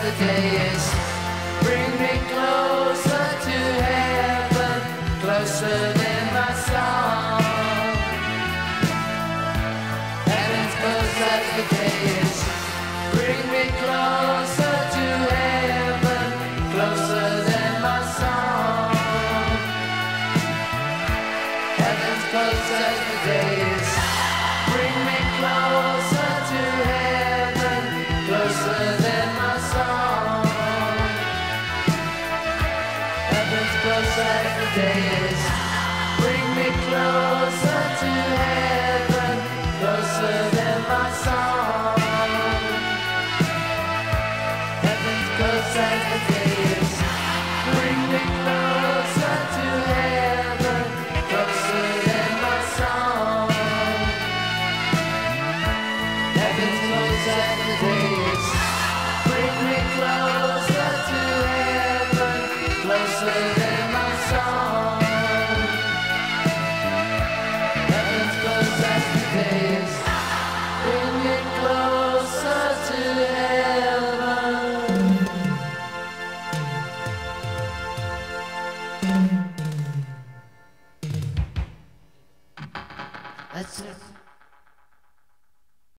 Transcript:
the days. Bring me closer to heaven, closer than my song. Heaven's close as the days. Bring me closer to heaven, closer than my song. Heaven's close as the days. Bring me closer to heaven, closer than my song. Heaven's close as the days. Bring me closer to heaven, closer than my song. Heaven's close as the days. Bring me closer to heaven, closer than my song. Heaven's close as the days. Bring me closer to heaven, closer than my song. Heaven's close as the days. Bring me closer to heaven. That's it.